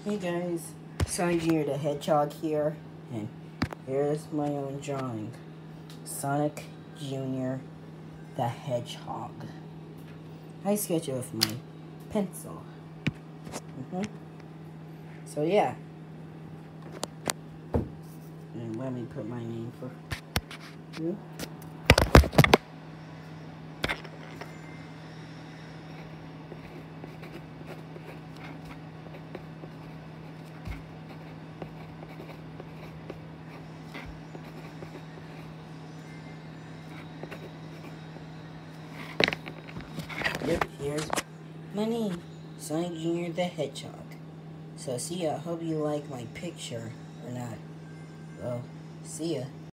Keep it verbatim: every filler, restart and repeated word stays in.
Hey guys, Sonic Junior the Hedgehog here, and here's my own drawing. Sonic Junior the Hedgehog. I sketch it with my pencil. Mm-hmm. So yeah. And let me put my name for you. Yep, here's my name, Sonic Junior the Hedgehog. So see ya, I hope you like my picture or not. Well, see ya.